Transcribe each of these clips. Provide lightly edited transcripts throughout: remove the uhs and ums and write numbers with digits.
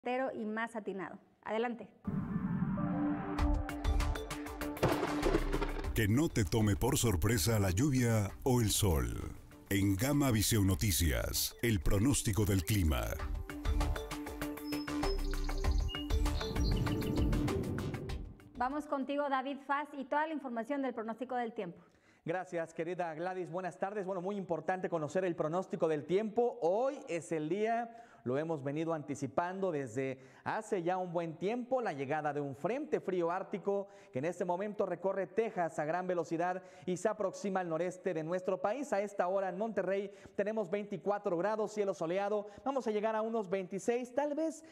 y más atinado. Adelante. Que no te tome por sorpresa la lluvia o el sol. En Gama Visión Noticias, el pronóstico del clima. Vamos contigo, David Faz, y toda la información del pronóstico del tiempo. Gracias, querida Gladys. Buenas tardes. Bueno, muy importante conocer el pronóstico del tiempo. Hoy es el día, lo hemos venido anticipando desde hace ya un buen tiempo, la llegada de un frente frío ártico que en este momento recorre Texas a gran velocidad y se aproxima al noreste de nuestro país. A esta hora en Monterrey tenemos 24 grados, cielo soleado. Vamos a llegar a unos 26, tal vez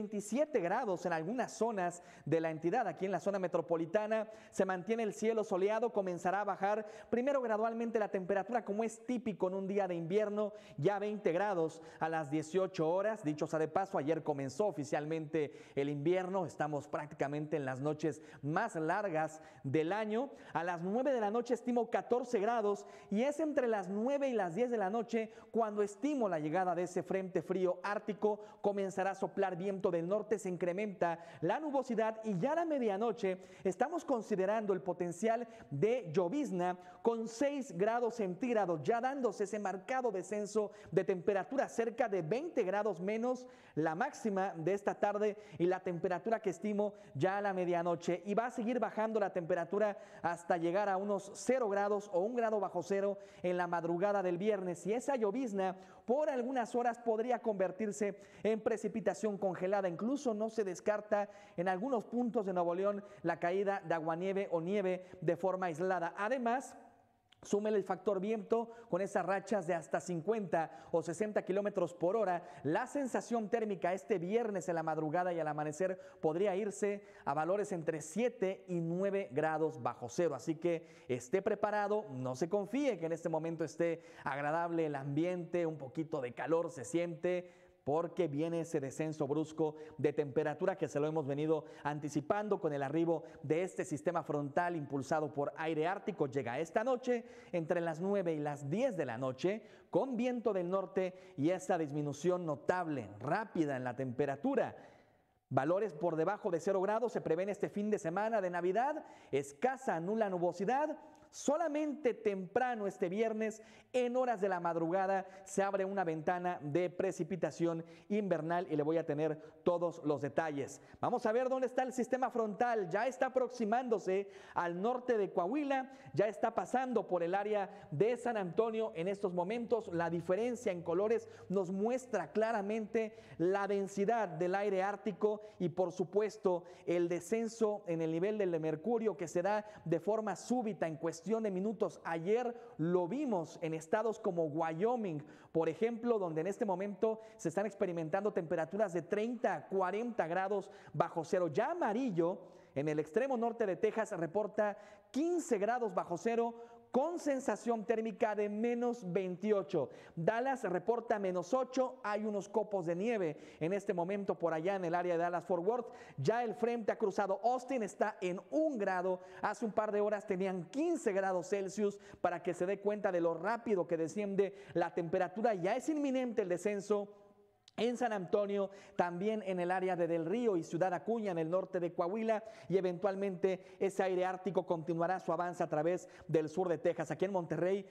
27 grados en algunas zonas de la entidad. Aquí en la zona metropolitana se mantiene el cielo soleado, comenzará a bajar primero gradualmente la temperatura, como es típico en un día de invierno, ya 20 grados a las 18 horas. Dicho sea de paso, ayer comenzó oficialmente el invierno, estamos prácticamente en las noches más largas del año. A las 9 de la noche estimo 14 grados y es entre las 9 y las 10 de la noche cuando estimo la llegada de ese frente frío ártico. Comenzará a soplar viento del norte, se incrementa la nubosidad y ya a la medianoche estamos considerando el potencial de llovizna con 6 grados centígrados, ya dándose ese marcado descenso de temperatura, cerca de 20 grados menos la máxima de esta tarde y la temperatura que estimo ya a la medianoche. Y va a seguir bajando la temperatura hasta llegar a unos 0 grados o 1 grado bajo cero en la madrugada del viernes. Y esa llovizna por algunas horas podría convertirse en precipitación congelada. Incluso no se descarta en algunos puntos de Nuevo León la caída de aguanieve o nieve de forma aislada. Además, súmele el factor viento con esas rachas de hasta 50 o 60 kilómetros por hora. La sensación térmica este viernes en la madrugada y al amanecer podría irse a valores entre 7 y 9 grados bajo cero. Así que esté preparado, no se confíe que en este momento esté agradable el ambiente, un poquito de calor se siente, porque viene ese descenso brusco de temperatura que se lo hemos venido anticipando con el arribo de este sistema frontal impulsado por aire ártico. Llega esta noche entre las 9 y las 10 de la noche con viento del norte y esa disminución notable, rápida en la temperatura. Valores por debajo de 0 grados se prevén este fin de semana de Navidad, escasa, nula nubosidad. Solamente temprano este viernes, en horas de la madrugada, se abre una ventana de precipitación invernal y le voy a tener todos los detalles. Vamos a ver dónde está el sistema frontal. Ya está aproximándose al norte de Coahuila, ya está pasando por el área de San Antonio en estos momentos. La diferencia en colores nos muestra claramente la densidad del aire ártico y por supuesto el descenso en el nivel del mercurio que se da de forma súbita en cuestión de minutos. Ayer lo vimos en estados como Wyoming, por ejemplo, donde en este momento se están experimentando temperaturas de 30 a 40 grados bajo cero. Ya amarillo en el extremo norte de Texas reporta 15 grados bajo cero con sensación térmica de menos 28. Dallas reporta menos 8, hay unos copos de nieve en este momento por allá en el área de Dallas-Fort Worth. Ya el frente ha cruzado Austin, está en 1 grado. Hace un par de horas tenían 15 grados Celsius para que se dé cuenta de lo rápido que desciende la temperatura. Ya es inminente el descenso en San Antonio, también en el área de Del Río y Ciudad Acuña en el norte de Coahuila, y eventualmente ese aire ártico continuará su avance a través del sur de Texas. Aquí en Monterrey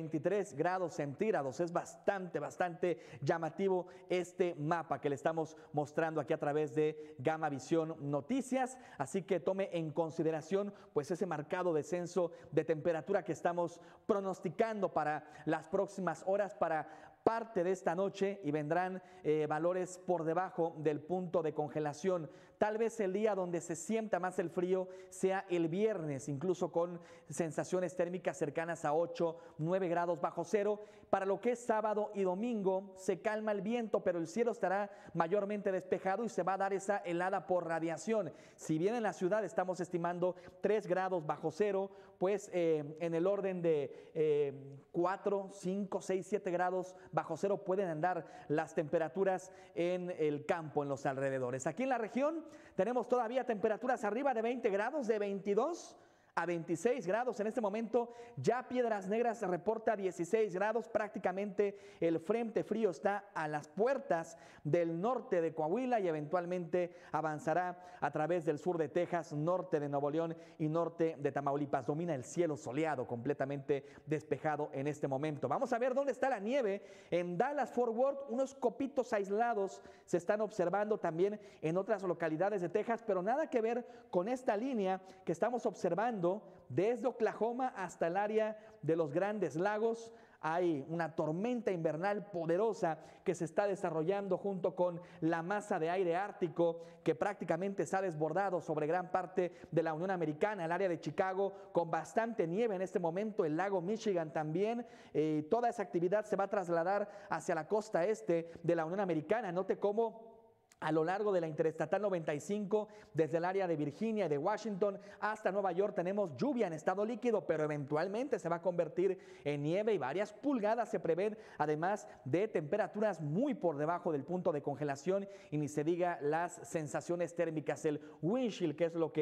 23 grados centígrados, es bastante llamativo este mapa que le estamos mostrando aquí a través de Gama Visión Noticias, así que tome en consideración pues ese marcado descenso de temperatura que estamos pronosticando para las próximas horas, para parte de esta noche, y vendrán valores por debajo del punto de congelación. Tal vez el día donde se sienta más el frío sea el viernes, incluso con sensaciones térmicas cercanas a 8, 9 grados bajo cero. Para lo que es sábado y domingo se calma el viento, pero el cielo estará mayormente despejado y se va a dar esa helada por radiación. Si bien en la ciudad estamos estimando 3 grados bajo cero, pues en el orden de 4, 5, 6, 7 grados bajo cero pueden andar las temperaturas en el campo, en los alrededores. Aquí en la región tenemos todavía temperaturas arriba de 20 grados, de 22 a 26 grados. En este momento ya Piedras Negras se reporta 16 grados. Prácticamente el frente frío está a las puertas del norte de Coahuila y eventualmente avanzará a través del sur de Texas, norte de Nuevo León y norte de Tamaulipas. Domina el cielo soleado, completamente despejado en este momento. Vamos a ver dónde está la nieve. En Dallas-Fort Worth, unos copitos aislados se están observando también en otras localidades de Texas, pero nada que ver con esta línea que estamos observando desde Oklahoma hasta el área de los Grandes Lagos. Hay una tormenta invernal poderosa que se está desarrollando junto con la masa de aire ártico que prácticamente se ha desbordado sobre gran parte de la Unión Americana, el área de Chicago con bastante nieve en este momento, el lago Michigan también. Toda esa actividad se va a trasladar hacia la costa este de la Unión Americana. Note cómo a lo largo de la Interestatal 95, desde el área de Virginia y de Washington hasta Nueva York, tenemos lluvia en estado líquido, pero eventualmente se va a convertir en nieve y varias pulgadas se prevén, además de temperaturas muy por debajo del punto de congelación y ni se diga las sensaciones térmicas, el wind chill, que es lo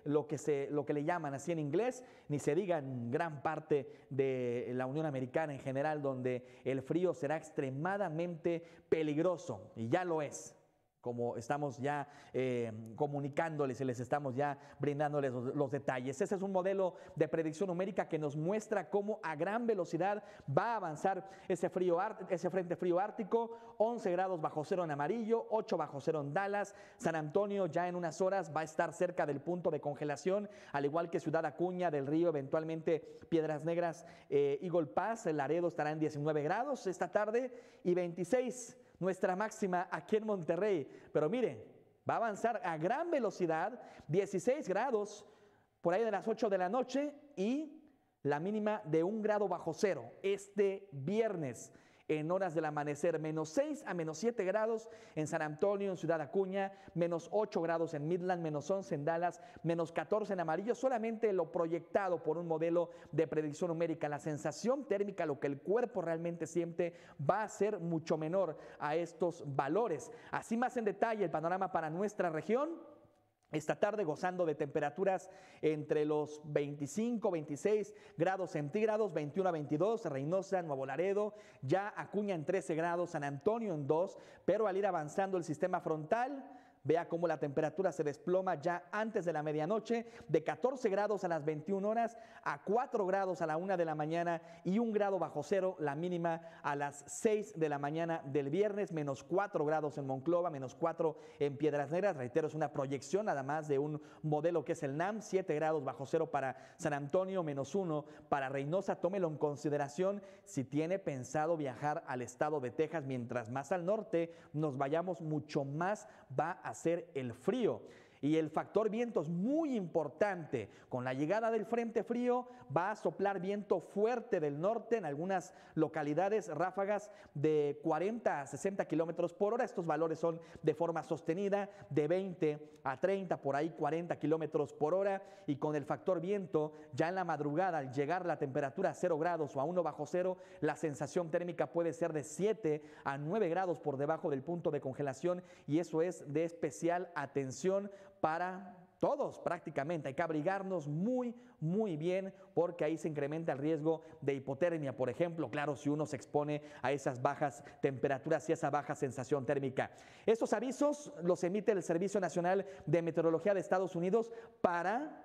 que le llaman así en inglés, ni se diga en gran parte de la Unión Americana en general, donde el frío será extremadamente peligroso, y ya lo es, como estamos ya comunicándoles y les estamos ya brindándoles los detalles. Ese es un modelo de predicción numérica que nos muestra cómo a gran velocidad va a avanzar ese frente frío ártico. 11 grados bajo cero en amarillo, 8 bajo cero en Dallas. San Antonio ya en unas horas va a estar cerca del punto de congelación, al igual que Ciudad Acuña del Río, eventualmente Piedras Negras, Eagle Pass, el Laredo estará en 19 grados esta tarde y 26 nuestra máxima aquí en Monterrey. Pero miren, va a avanzar a gran velocidad, 16 grados por ahí de las 8 de la noche y la mínima de 1 grado bajo cero este viernes en horas del amanecer, menos 6 a menos 7 grados en San Antonio, en Ciudad Acuña, menos 8 grados en Midland, menos 11 en Dallas, menos 14 en amarillo, solamente lo proyectado por un modelo de predicción numérica. La sensación térmica, lo que el cuerpo realmente siente, va a ser mucho menor a estos valores. Así más en detalle el panorama para nuestra región. Esta tarde gozando de temperaturas entre los 25, 26 grados centígrados, 21 a 22, Reynosa, Nuevo Laredo, ya Acuña en 13 grados, San Antonio en 2, pero al ir avanzando el sistema frontal, vea cómo la temperatura se desploma ya antes de la medianoche, de 14 grados a las 21 horas, a 4 grados a la 1 de la mañana y 1 grado bajo cero, la mínima a las 6 de la mañana del viernes, menos 4 grados en Monclova, menos 4 en Piedras Negras. Reitero, es una proyección nada más de un modelo que es el NAM, 7 grados bajo cero para San Antonio, menos 1 para Reynosa. Tómelo en consideración si tiene pensado viajar al estado de Texas. Mientras más al norte nos vayamos, mucho más va a ser el frío. Y el factor viento es muy importante. Con la llegada del frente frío va a soplar viento fuerte del norte, en algunas localidades ráfagas de 40 a 60 kilómetros por hora. Estos valores son de forma sostenida, de 20 a 30, por ahí 40 kilómetros por hora. Y con el factor viento, ya en la madrugada, al llegar la temperatura a 0 grados o a 1 bajo cero, la sensación térmica puede ser de 7 a 9 grados por debajo del punto de congelación, y eso es de especial atención para todos prácticamente. Hay que abrigarnos muy bien, porque ahí se incrementa el riesgo de hipotermia, por ejemplo, claro, si uno se expone a esas bajas temperaturas y esa baja sensación térmica. Estos avisos los emite el Servicio Nacional de Meteorología de Estados Unidos para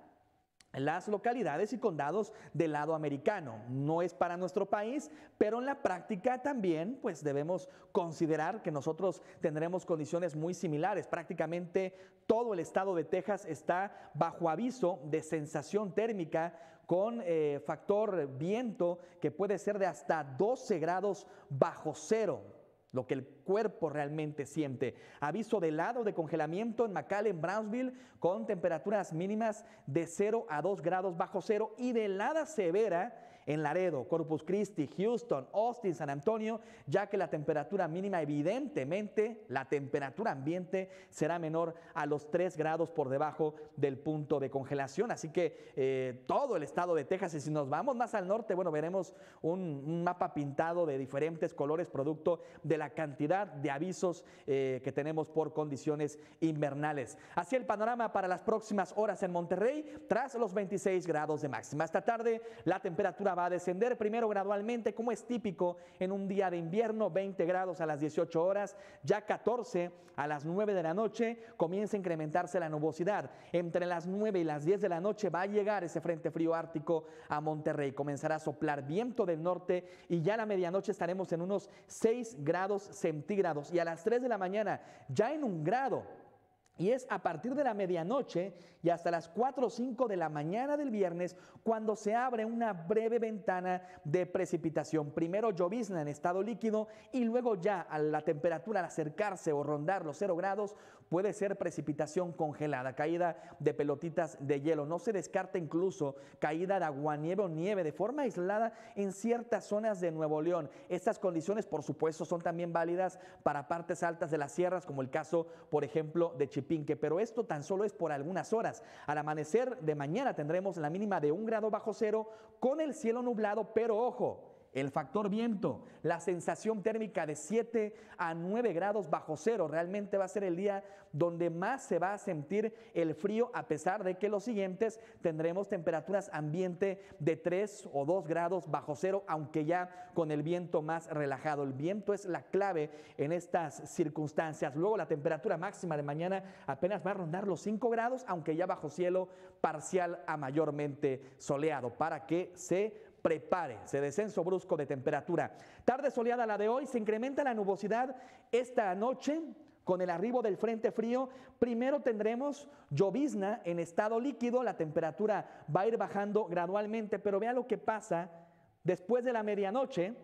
las localidades y condados del lado americano. No es para nuestro país, pero en la práctica también pues debemos considerar que nosotros tendremos condiciones muy similares. Prácticamente todo el estado de Texas está bajo aviso de sensación térmica con factor viento que puede ser de hasta 12 grados bajo cero, lo que el cuerpo realmente siente. Aviso de helado de congelamiento en McAllen, Brownsville, con temperaturas mínimas de 0 a 2 grados bajo cero y de helada severa en Laredo, Corpus Christi, Houston, Austin, San Antonio, ya que la temperatura mínima, evidentemente, la temperatura ambiente será menor a los 3 grados por debajo del punto de congelación. Así que todo el estado de Texas, y si nos vamos más al norte, bueno, veremos un mapa pintado de diferentes colores producto de la cantidad de avisos que tenemos por condiciones invernales. Así el panorama para las próximas horas en Monterrey, tras los 26 grados de máxima. Esta tarde la temperatura va a descender primero gradualmente, como es típico en un día de invierno, 20 grados a las 18 horas, ya 14 a las 9 de la noche comienza a incrementarse la nubosidad. Entre las 9 y las 10 de la noche va a llegar ese frente frío ártico a Monterrey, comenzará a soplar viento del norte y ya a la medianoche estaremos en unos 6 grados centígrados y a las 3 de la mañana ya en 1 grado. Y es a partir de la medianoche y hasta las 4 o 5 de la mañana del viernes cuando se abre una breve ventana de precipitación. Primero llovizna en estado líquido y luego ya a la temperatura al acercarse o rondar los 0 grados puede ser precipitación congelada, caída de pelotitas de hielo. No se descarta incluso caída de aguanieve o nieve de forma aislada en ciertas zonas de Nuevo León. Estas condiciones, por supuesto, son también válidas para partes altas de las sierras, como el caso, por ejemplo, de Chipinque, pero esto tan solo es por algunas horas. Al amanecer de mañana tendremos la mínima de 1 grado bajo cero con el cielo nublado, pero ojo, el factor viento, la sensación térmica de 7 a 9 grados bajo cero. Realmente va a ser el día donde más se va a sentir el frío, a pesar de que los siguientes tendremos temperaturas ambiente de 3 o 2 grados bajo cero, aunque ya con el viento más relajado. El viento es la clave en estas circunstancias. Luego la temperatura máxima de mañana apenas va a rondar los 5 grados, aunque ya bajo cielo parcial a mayormente soleado, para que se prepare, ese descenso brusco de temperatura. Tarde soleada la de hoy, se incrementa la nubosidad esta noche con el arribo del frente frío. Primero tendremos llovizna en estado líquido, la temperatura va a ir bajando gradualmente, pero vea lo que pasa después de la medianoche.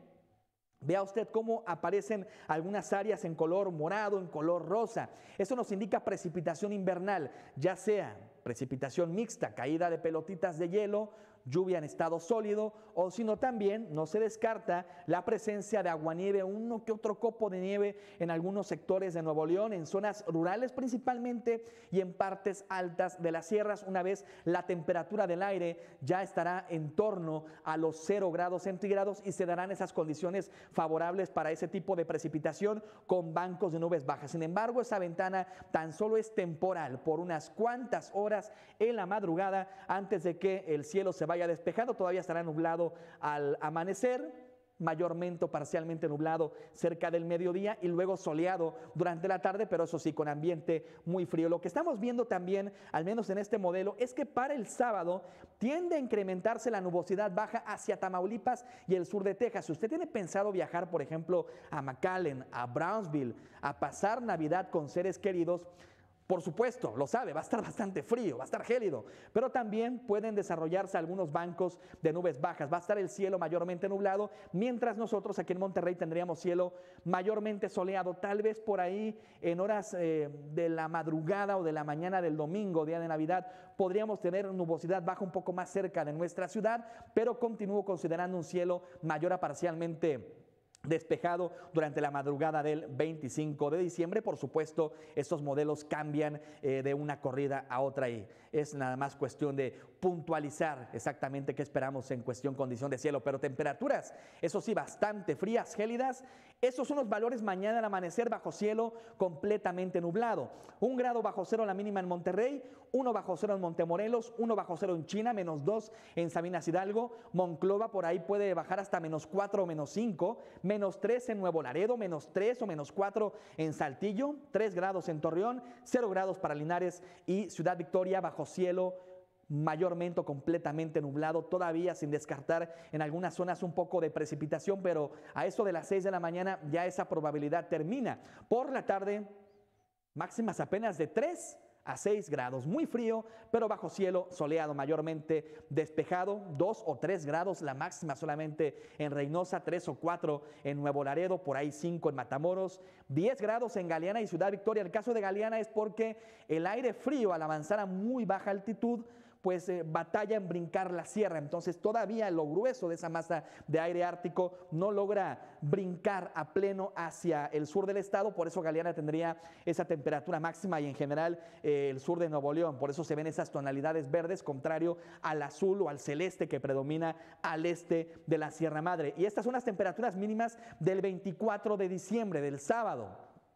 Vea usted cómo aparecen algunas áreas en color morado, en color rosa. Eso nos indica precipitación invernal, ya sea precipitación mixta, caída de pelotitas de hielo, lluvia en estado sólido, o si no también no se descarta la presencia de aguanieve, uno que otro copo de nieve en algunos sectores de Nuevo León, en zonas rurales principalmente y en partes altas de las sierras, una vez la temperatura del aire ya estará en torno a los 0 grados centígrados y se darán esas condiciones favorables para ese tipo de precipitación con bancos de nubes bajas. Sin embargo, esa ventana tan solo es temporal por unas cuantas horas en la madrugada antes de que el cielo se vaya despejado. Todavía estará nublado al amanecer, mayormente o parcialmente nublado cerca del mediodía y luego soleado durante la tarde, pero eso sí, con ambiente muy frío. Lo que estamos viendo también, al menos en este modelo, es que para el sábado tiende a incrementarse la nubosidad baja hacia Tamaulipas y el sur de Texas. Si usted tiene pensado viajar, por ejemplo, a McAllen, a Brownsville, a pasar Navidad con seres queridos, por supuesto, lo sabe, va a estar bastante frío, va a estar gélido, pero también pueden desarrollarse algunos bancos de nubes bajas. Va a estar el cielo mayormente nublado, mientras nosotros aquí en Monterrey tendríamos cielo mayormente soleado. Tal vez por ahí en horas de la madrugada o de la mañana del domingo, día de Navidad, podríamos tener nubosidad baja un poco más cerca de nuestra ciudad, pero continúo considerando un cielo mayor a parcialmente despejado durante la madrugada del 25 de diciembre. Por supuesto, estos modelos cambian de una corrida a otra y es nada más cuestión de puntualizar exactamente qué esperamos en cuestión condición de cielo, pero temperaturas, eso sí, bastante frías, gélidas. Esos son los valores mañana al amanecer bajo cielo completamente nublado. 1 grado bajo cero la mínima en Monterrey, 1 bajo cero en Montemorelos, 1 bajo cero en China, -2 en Sabinas Hidalgo, Monclova por ahí puede bajar hasta -4 o -5, -3 en Nuevo Laredo, -3 o -4 en Saltillo, 3 grados en Torreón, 0 grados para Linares y Ciudad Victoria bajo cielo mayormente o completamente nublado, todavía sin descartar en algunas zonas un poco de precipitación, pero a eso de las 6 de la mañana ya esa probabilidad termina. Por la tarde, máximas apenas de 3 a 6 grados, muy frío, pero bajo cielo soleado, mayormente despejado, 2 o 3 grados la máxima solamente en Reynosa, 3 o 4 en Nuevo Laredo, por ahí 5 en Matamoros, 10 grados en Galeana y Ciudad Victoria. El caso de Galeana es porque el aire frío al avanzar a muy baja altitud pues batalla en brincar la sierra, entonces todavía lo grueso de esa masa de aire ártico no logra brincar a pleno hacia el sur del estado, por eso Galeana tendría esa temperatura máxima y en general el sur de Nuevo León, por eso se ven esas tonalidades verdes contrario al azul o al celeste que predomina al este de la Sierra Madre. Y estas son las temperaturas mínimas del 24 de diciembre, del sábado.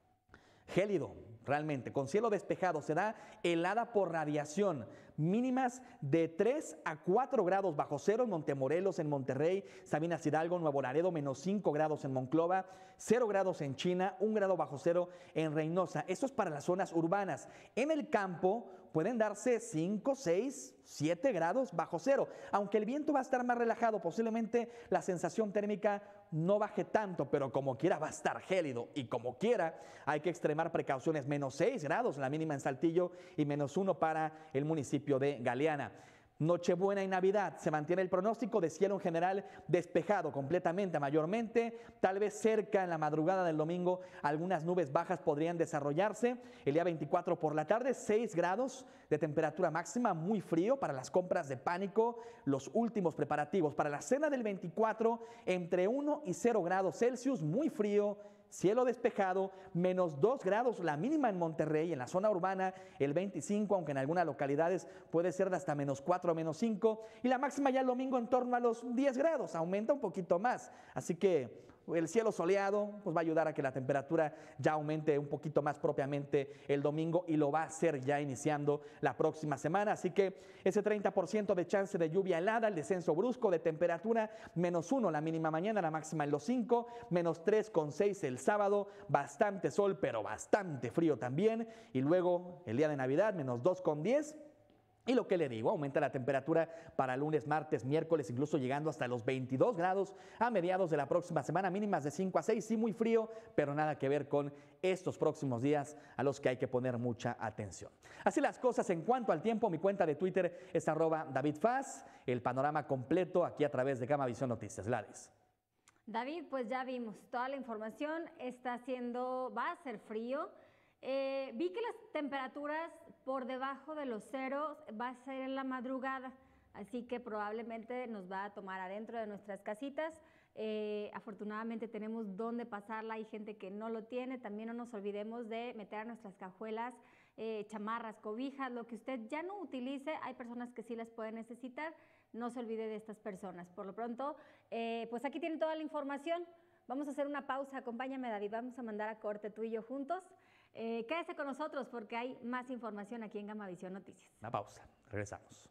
Gélido, realmente, con cielo despejado, se da helada por radiación, mínimas de 3 a 4 grados bajo cero en Montemorelos, en Monterrey, Sabinas Hidalgo, Nuevo Laredo, menos 5 grados en Monclova, 0 grados en China, 1 grado bajo cero en Reynosa. Esto es para las zonas urbanas. En el campo pueden darse 5, 6, 7 grados bajo cero, aunque el viento va a estar más relajado, posiblemente la sensación térmica no baje tanto, pero como quiera va a estar gélido y como quiera hay que extremar precauciones, menos 6 grados la mínima en Saltillo y menos 1 para el municipio de Galeana. Nochebuena y Navidad, se mantiene el pronóstico de cielo en general despejado completamente, mayormente, tal vez cerca en la madrugada del domingo algunas nubes bajas podrían desarrollarse. El día 24 por la tarde, 6 grados de temperatura máxima, muy frío para las compras de pánico, los últimos preparativos. Para la cena del 24, entre 1 y 0 grados Celsius, muy frío, cielo despejado, menos 2 grados la mínima en Monterrey, en la zona urbana el 25, aunque en algunas localidades puede ser de hasta menos 4 o menos 5, y la máxima ya el domingo en torno a los 10 grados, aumenta un poquito más, así que el cielo soleado pues va a ayudar a que la temperatura ya aumente un poquito más propiamente el domingo y lo va a hacer ya iniciando la próxima semana. Así que ese 30% de chance de lluvia helada, el descenso brusco de temperatura, menos 1 la mínima mañana, la máxima en los 5, menos 3,6 el sábado, bastante sol pero bastante frío también. Y luego el día de Navidad, menos 2,10. Y lo que le digo, aumenta la temperatura para lunes, martes, miércoles, incluso llegando hasta los 22 grados a mediados de la próxima semana, mínimas de 5 a 6, sí muy frío, pero nada que ver con estos próximos días a los que hay que poner mucha atención. Así las cosas en cuanto al tiempo, mi cuenta de Twitter es @DavidFaz, el panorama completo aquí a través de Gamavisión Noticias. Gladys. David, pues ya vimos toda la información, va a ser frío. Vi que las temperaturas por debajo de los ceros va a ser en la madrugada, así que probablemente nos va a tomar adentro de nuestras casitas. Afortunadamente tenemos dónde pasarla, hay gente que no lo tiene. También no nos olvidemos de meter a nuestras cajuelas chamarras, cobijas, lo que usted ya no utilice. Hay personas que sí las pueden necesitar, no se olvide de estas personas. Por lo pronto, pues aquí tienen toda la información. Vamos a hacer una pausa, acompáñame David, vamos a mandar a corte tú y yo juntos. Quédese con nosotros porque hay más información aquí en Gamavisión Noticias. Una pausa, regresamos.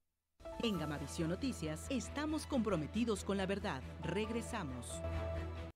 En Gamavisión Noticias estamos comprometidos con la verdad. Regresamos.